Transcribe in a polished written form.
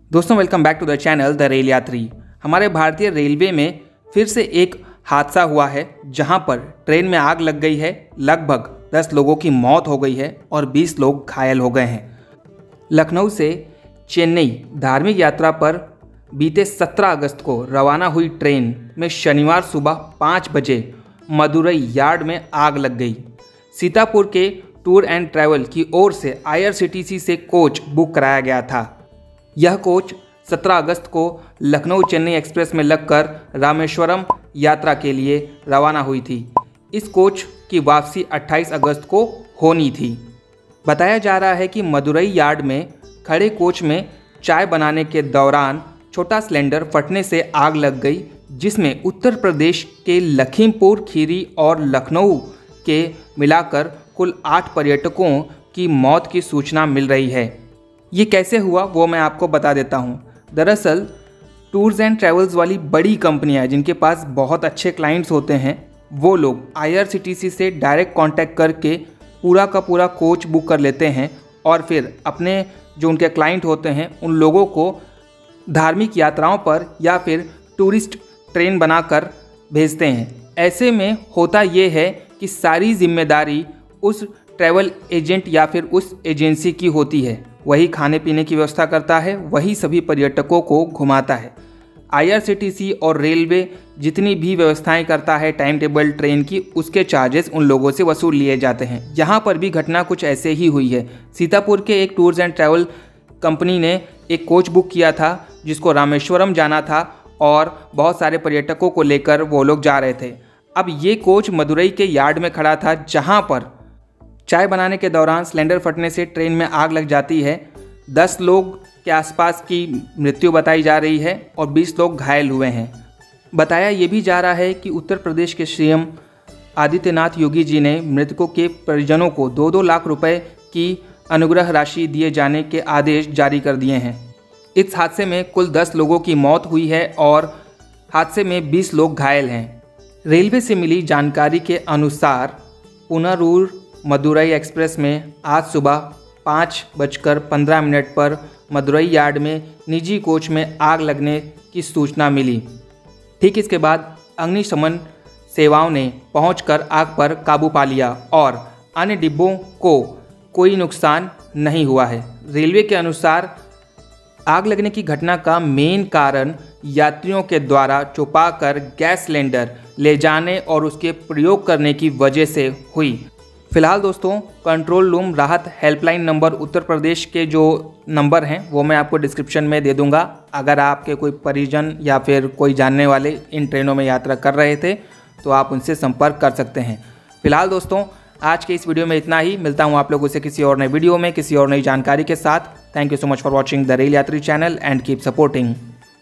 दोस्तों welcome back to the channel the rail Yatri. हमारे भारतीय रेलवे में फिर से एक हादसा हुआ है जहां पर ट्रेन में आग लग गई है। लगभग 10 लोगों की मौत हो गई है और 20 लोग घायल हो गए हैं। लखनऊ से चेन्नई धार्मिक यात्रा पर बीते 17 अगस्त को रवाना हुई ट्रेन में शनिवार सुबह 5 बजे मदुरई यार्ड में आग लग गई। सीतापुर के टूर एंड ट्रैवल की ओर से IRCTC से कोच बुक कराया गया था। यह कोच 17 अगस्त को लखनऊ चेन्नई एक्सप्रेस में लगकर रामेश्वरम यात्रा के लिए रवाना हुई थी। इस कोच की वापसी 28 अगस्त को होनी थी। बताया जा रहा है कि मदुरई यार्ड में खड़े कोच में चाय बनाने के दौरान छोटा सिलेंडर फटने से आग लग गई, जिसमें उत्तर प्रदेश के लखीमपुर खीरी और लखनऊ के मिलाकर कुल 8 पर्यटकों की मौत की सूचना मिल रही है। ये कैसे हुआ वो मैं आपको बता देता हूँ। दरअसल टूर्स एंड ट्रैवल्स वाली बड़ी कंपनियाँ जिनके पास बहुत अच्छे क्लाइंट्स होते हैं, वो लोग IRCTC से डायरेक्ट कांटेक्ट करके पूरा का पूरा कोच बुक कर लेते हैं और फिर अपने जो उनके क्लाइंट होते हैं उन लोगों को धार्मिक यात्राओं पर या फिर टूरिस्ट ट्रेन बनाकर भेजते हैं। ऐसे में होता ये है कि सारी जिम्मेदारी उस ट्रैवल एजेंट या फिर उस एजेंसी की होती है। वही खाने पीने की व्यवस्था करता है, वही सभी पर्यटकों को घुमाता है। IRCTC और रेलवे जितनी भी व्यवस्थाएं करता है टाइम टेबल ट्रेन की, उसके चार्जेस उन लोगों से वसूल लिए जाते हैं। यहाँ पर भी घटना कुछ ऐसे ही हुई है। सीतापुर के एक टूर्स एंड ट्रैवल कंपनी ने एक कोच बुक किया था जिसको रामेश्वरम जाना था और बहुत सारे पर्यटकों को लेकर वो लोग जा रहे थे। अब ये कोच मदुरई के यार्ड में खड़ा था जहाँ पर चाय बनाने के दौरान सिलेंडर फटने से ट्रेन में आग लग जाती है। 10 लोग के आसपास की मृत्यु बताई जा रही है और 20 लोग घायल हुए हैं। बताया ये भी जा रहा है कि उत्तर प्रदेश के CM आदित्यनाथ योगी जी ने मृतकों के परिजनों को 2-2 लाख रुपए की अनुग्रह राशि दिए जाने के आदेश जारी कर दिए हैं। इस हादसे में कुल 10 लोगों की मौत हुई है और हादसे में 20 लोग घायल हैं। रेलवे से मिली जानकारी के अनुसार पुनरूर मदुरई एक्सप्रेस में आज सुबह 5:15 पर मदुरई यार्ड में निजी कोच में आग लगने की सूचना मिली। ठीक इसके बाद अग्निशमन सेवाओं ने पहुंचकर आग पर काबू पा लिया और अन्य डिब्बों को कोई नुकसान नहीं हुआ है। रेलवे के अनुसार आग लगने की घटना का मेन कारण यात्रियों के द्वारा छुपाकर गैस सिलेंडर ले जाने और उसके प्रयोग करने की वजह से हुई। फिलहाल दोस्तों कंट्रोल रूम राहत हेल्पलाइन नंबर उत्तर प्रदेश के जो नंबर हैं वो मैं आपको डिस्क्रिप्शन में दे दूंगा। अगर आपके कोई परिजन या फिर कोई जानने वाले इन ट्रेनों में यात्रा कर रहे थे तो आप उनसे संपर्क कर सकते हैं। फिलहाल दोस्तों आज के इस वीडियो में इतना ही। मिलता हूँ आप लोगों से किसी और नए वीडियो में किसी और नई जानकारी के साथ। Thank you so much for watching the rail Yatri channel and keep supporting.